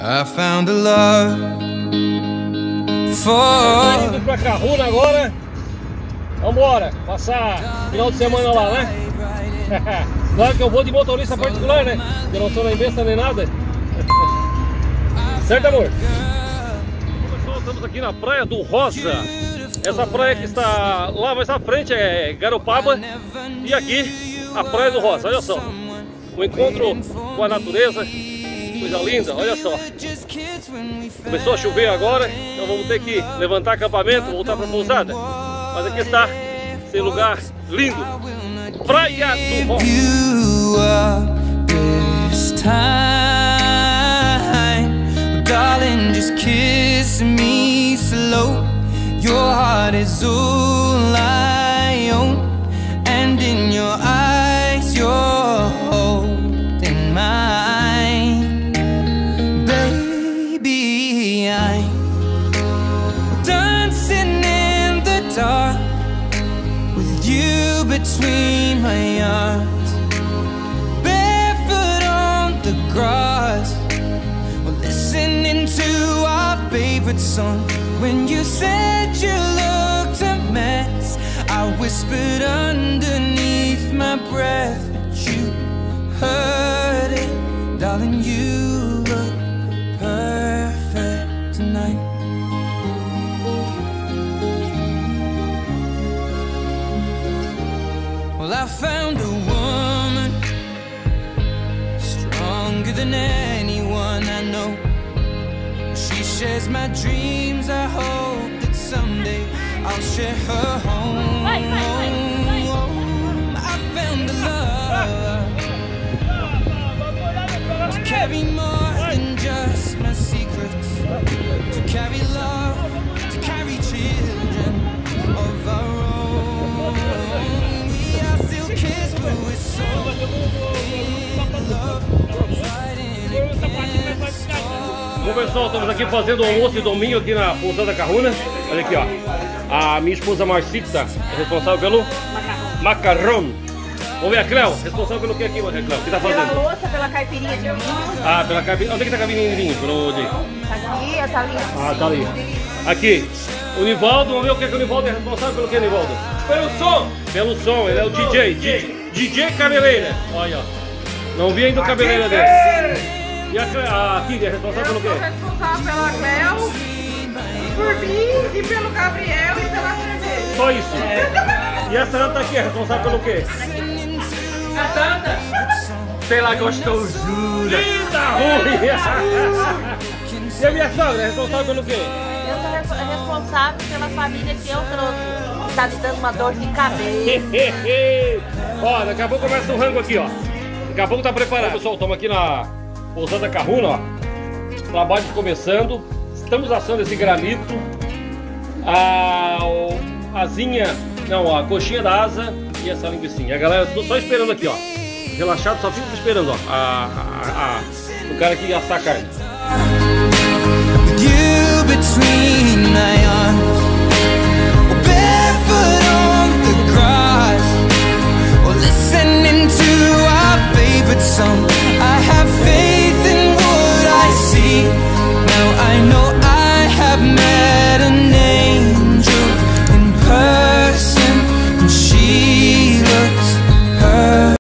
I found a love for... Indo pra Kahuna agora. Vambora, passar final de semana lá, né? Claro que eu vou de motorista particular, né? Eu não sou nem besta nem nada. Certo, amor? Pessoal, estamos aqui na Praia do Rosa. Essa praia que está lá mais à frente é Garopaba. E aqui, a Praia do Rosa, olha só. O encontro com a natureza, coisa linda, olha só. Começou a chover agora, então vamos ter que levantar acampamento, voltar para a pousada. Mas aqui está, esse lugar lindo, Praia do Rosa. Darling, just kiss me slow. Your heart is all I own, and in your eyes you're holding mine. Baby, I'm dancing in the dark with you between my arms, barefoot on the grass, listening to our favorite song. When you said you looked a mess, I whispered underneath my breath, but you heard it. Darling, you look perfect tonight. Well, I found a woman stronger than anyone I know. She shares my dreams. I hope that someday I'll share her home. I found a love to carry more than just my secrets, to carry love, to carry children of our own. We are still kids, but we're so in love, fighting against all. Bom, pessoal, estamos aqui fazendo o almoço de domingo aqui na pousada Kahuna. Olha aqui, ó. A minha esposa Marcita é responsável pelo macarrão. Vamos ver a Cleo, responsável pelo que aqui, Cleo? O que tá fazendo? Pela louça, pela caipirinha de vinho. Ah, pela caipirinha. Onde é que tá a caipirinha de vinho? Tá aqui, tá ali. Ah, tá ali. Aqui, o Nivaldo, vamos ver o que é que o Nivaldo é responsável pelo que, Nivaldo? Pelo som! Pelo som, ele é o DJ Cabeleira. Olha, ó. Não vi ainda o cabeleira dele. E a Kid é responsável pelo quê? Eu sou responsável pela Cleo, por mim e pelo Gabriel e pela cerveja. Só isso? E a Santa aqui é responsável pelo quê? A Santa? Sei lá, gostosura. Linda, ruim. E a minha sogra é responsável pelo quê? Eu sou responsável pela família que eu trouxe. Tá me dando uma dor de cabeça. Ó, daqui a pouco começa o rango aqui, ó. Daqui a pouco tá preparado. Pessoal, estamos aqui na pousada Kahuna, ó. Trabalho começando. Estamos assando esse granito. A asinha, não, a coxinha da asa e essa linguicinha. A galera só esperando aqui, ó. Relaxado, só fica esperando, ó. O cara que assar a carne. With you between my arms,